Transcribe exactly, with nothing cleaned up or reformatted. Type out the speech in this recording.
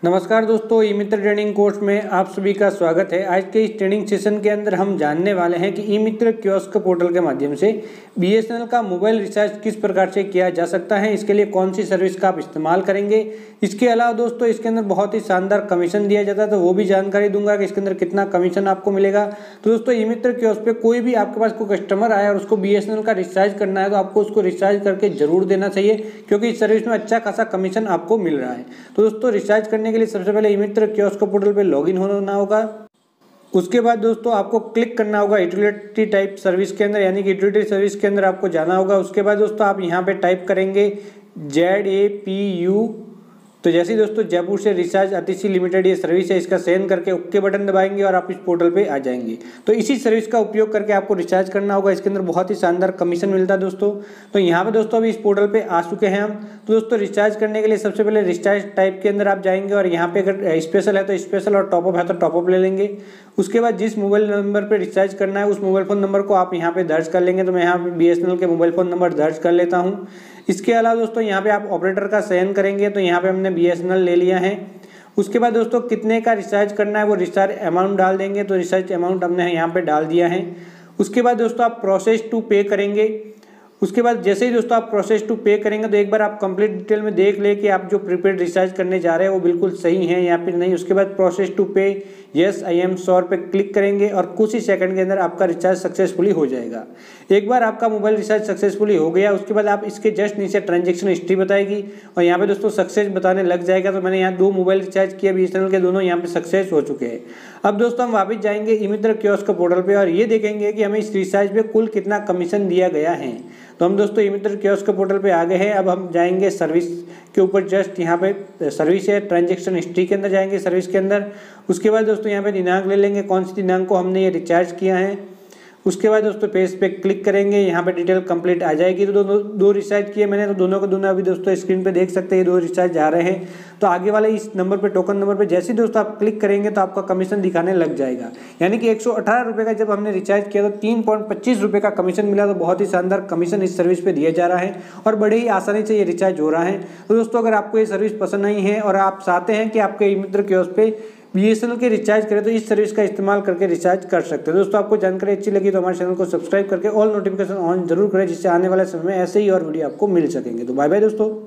नमस्कार दोस्तों, ई मित्र training course में आप सभी का स्वागत है। आज के इस ट्रेनिंग सेशन के अंदर हम जानने वाले हैं कि ई मित्र कियोस्क पोर्टल के माध्यम से बीएसएनएल का मोबाइल रिचार्ज किस प्रकार से किया जा सकता है, इसके लिए कौन सी सर्विस का आप इस्तेमाल करेंगे। इसके अलावा दोस्तों इसके अंदर बहुत ही शानदार कमीशन दिया जाता है, तो वो भी जानकारी दूंगा कि इसके अंदर कितना कमीशन आपको मिलेगा। तो दोस्तों ई मित्र कियोस्क पे कोई भी आपके पास कोई कस्टमर आया और उसको बीएसएनएल का रिचार्ज करना है तो आपको उसको रिचार्ज करके जरूर देना चाहिए, क्योंकि इस सर्विस में अच्छा खासा कमीशन आपको मिल रहा है। तो दोस्तों रिचार्ज करने के लिए सबसे पहले ई मित्र कियोस्क पोर्टल पे लॉगिन होना होगा। उसके बाद दोस्तों आपको क्लिक करना होगा यूटिलिटी टाइप सर्विस के अंदर, यानी कि यूटिलिटी सर्विस के अंदर आपको जाना होगा। उसके बाद दोस्तों आप यहाँ पे टाइप करेंगे जेड ए पी यू। तो जैसे ही दोस्तों जयपुर से रिचार्ज अतिशी लिमिटेड ये सर्विस है, इसका सेंड करके ओके बटन दबाएंगे और आप इस पोर्टल पे आ जाएंगे। तो इसी सर्विस का उपयोग करके आपको रिचार्ज करना होगा। इसके अंदर बहुत ही शानदार कमीशन मिलता है दोस्तों। तो यहाँ पे दोस्तों अभी इस पोर्टल पे आ चुके हैं हम। तो दोस्तों रिचार्ज करने के लिए सबसे पहले रिचार्ज टाइप के अंदर आप जाएंगे और यहाँ पे अगर स्पेशल है तो स्पेशल और टॉपअप है तो टॉपअप ले लेंगे। उसके बाद जिस मोबाइल नंबर पर रिचार्ज करना है उस मोबाइल फ़ोन नंबर को आप यहाँ पे दर्ज कर लेंगे। तो मैं यहाँ पे बी एस एन एल के मोबाइल फ़ोन नंबर दर्ज कर लेता हूँ। इसके अलावा दोस्तों यहाँ पे आप ऑपरेटर का चयन करेंगे, तो यहाँ पे हमने बी एस एन एल ले लिया है। उसके बाद दोस्तों कितने का रिचार्ज करना है वो रिचार्ज अमाउंट डाल देंगे, तो रिचार्ज अमाउंट हमने यहाँ पे डाल दिया है। उसके बाद दोस्तों आप प्रोसेस टू पे करेंगे। उसके बाद जैसे ही दोस्तों आप प्रोसेस टू पे करेंगे तो एक बार आप कंप्लीट डिटेल में देख ले कि आप जो प्रीपेड रिचार्ज करने जा रहे हैं वो बिल्कुल सही है या फिर नहीं। उसके बाद process to pay yes I am sure पे क्लिक करेंगे और कुछ ही सेकंड के अंदर आपका रिचार्ज सक्सेसफुली हो जाएगा। एक बार आपका मोबाइल रिचार्ज सक्सेसफुली हो गया उसके बाद आप इसके जस्ट नीचे ट्रांजेक्शन हिस्ट्री बताएगी और यहाँ पे दोस्तों सक्सेस बताने लग जाएगा। तो मैंने यहाँ दो मोबाइल रिचार्ज किया बीएसएनएल के, दोनों यहाँ पे सक्सेस हो चुके हैं। अब दोस्तों हम वापस जाएंगे ई मित्र कियोस्क पोर्टल पे और ये देखेंगे कि हमें इस रिचार्ज पे कुल कितना कमीशन दिया गया है। तो हम दोस्तों ई मित्र कियोस्क पोर्टल पे आ गए हैं। अब हम जाएंगे सर्विस के ऊपर, जस्ट यहाँ पे सर्विस है, ट्रांजेक्शन हिस्ट्री के अंदर जाएंगे सर्विस के अंदर। उसके बाद दोस्तों यहाँ पे दिनांक ले लेंगे, कौन सी दिनांक को हमने ये रिचार्ज किया है। उसके बाद दोस्तों पेज पे क्लिक करेंगे, यहाँ पे डिटेल कंप्लीट आ जाएगी। तो दो दो, दो रिचार्ज किए मैंने, तो दोनों को दोनों अभी दोस्तों स्क्रीन पे देख सकते हैं, दो रिचार्ज आ रहे हैं। तो आगे वाले इस नंबर पे, टोकन नंबर पे जैसे ही दोस्तों आप क्लिक करेंगे तो आपका कमीशन दिखाने लग जाएगा। यानी कि एक सौ अठारह रुपये का जब हमने रिचार्ज किया तो तीन पॉइंट पच्चीस रुपये का कमीशन मिला। तो बहुत ही शानदार कमीशन इस सर्विस पे दिया जा रहा है और बड़े ही आसानी से ये रिचार्ज हो रहा है। तो दोस्तों अगर आपको ये सर्विस पसंद नहीं है और आप चाहते हैं कि आपके ई मित्र कियोस्क पे बीएसएनएल के रिचार्ज करें तो इस सर्विस का इस्तेमाल करके रिचार्ज कर सकते हैं। दोस्तों आपको जानकारी अच्छी लगी तो हमारे चैनल को सब्सक्राइब करके ऑल नोटिफिकेशन ऑन जरूर करें, जिससे आने वाले समय में ऐसे ही और वीडियो आपको मिल सकेंगे। तो बाय बाय दोस्तों।